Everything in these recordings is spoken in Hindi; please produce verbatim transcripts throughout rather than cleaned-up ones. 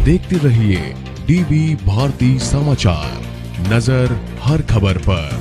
देखते रहिए डीवी भारती समाचार, नजर हर खबर पर।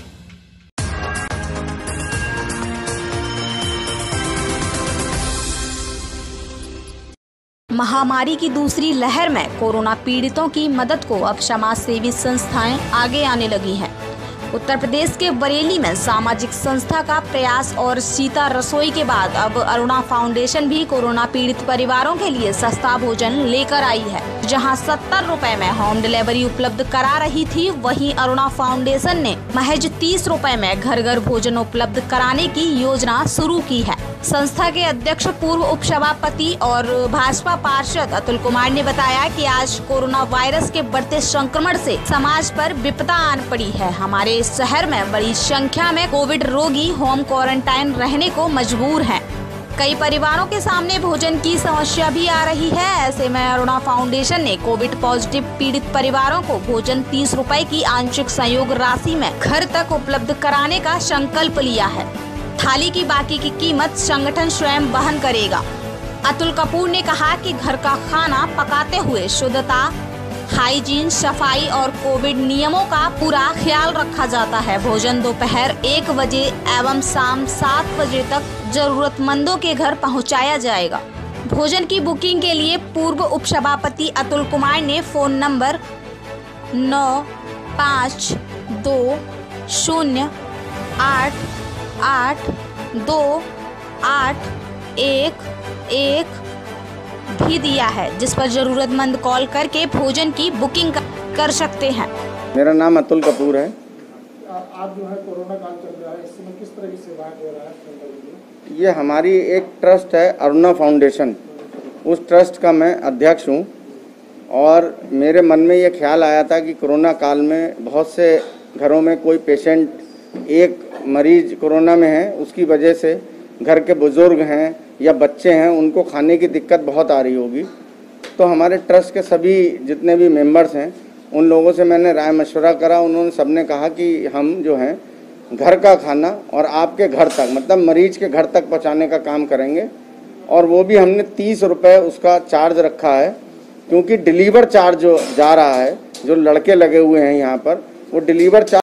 महामारी की दूसरी लहर में कोरोना पीड़ितों की मदद को अब समाज सेवी संस्थाएं आगे आने लगी हैं। उत्तर प्रदेश के बरेली में सामाजिक संस्था का प्रयास और सीता रसोई के बाद अब अरुणा फाउंडेशन भी कोरोना पीड़ित परिवारों के लिए सस्ता भोजन लेकर आई है। जहां सत्तर रुपए में होम डिलीवरी उपलब्ध करा रही थी, वहीं अरुणा फाउंडेशन ने महज तीस रुपए में घर घर भोजन उपलब्ध कराने की योजना शुरू की है। संस्था के अध्यक्ष पूर्व उपसभापति और भाजपा पार्षद अतुल कुमार ने बताया कि आज कोरोना वायरस के बढ़ते संक्रमण से समाज पर विपदा आन पड़ी है। हमारे शहर में बड़ी संख्या में कोविड रोगी होम क्वारंटाइन रहने को मजबूर हैं। कई परिवारों के सामने भोजन की समस्या भी आ रही है। ऐसे में अरुणा फाउंडेशन ने कोविड पॉजिटिव पीड़ित परिवारों को भोजन तीस रुपए की आंशिक सहयोग राशि में घर तक उपलब्ध कराने का संकल्प लिया है। थाली की बाकी की कीमत संगठन स्वयं वहन करेगा। अतुल कपूर ने कहा कि घर का खाना पकाते हुए शुद्धता, हाइजीन, सफाई और कोविड नियमों का पूरा ख्याल रखा जाता है। भोजन दोपहर एक बजे एवं शाम सात बजे तक जरूरतमंदों के घर पहुंचाया जाएगा। भोजन की बुकिंग के लिए पूर्व उपसभापति अतुल कुमार ने फोन नंबर नौ पाँच दो शून्य आठ आठ दो आठ एक एक भी दिया है, जिस पर जरूरतमंद कॉल करके भोजन की बुकिंग कर सकते हैं। मेरा नाम अतुल कपूर है। आप जो है कोरोना काल चल रहा है, इस समय किस तरह की सेवाएं दे रहा है? ये हमारी एक ट्रस्ट है अरुणा फाउंडेशन, उस ट्रस्ट का मैं अध्यक्ष हूँ। और मेरे मन में ये ख्याल आया था कि कोरोना काल में बहुत से घरों में कोई पेशेंट, एक मरीज कोरोना में है, उसकी वजह से घर के बुजुर्ग हैं या बच्चे हैं, उनको खाने की दिक्कत बहुत आ रही होगी। तो हमारे ट्रस्ट के सभी जितने भी मेंबर्स हैं, उन लोगों से मैंने राय मशवरा करा। उन्होंने सबने कहा कि हम जो हैं घर का खाना और आपके घर तक, मतलब मरीज के घर तक पहुंचाने का काम करेंगे। और वो भी हमने तीस रुपये उसका चार्ज रखा है, क्योंकि डिलीवर चार्ज जो जा रहा है, जो लड़के लगे हुए हैं यहाँ पर, वो डिलीवर चार्ज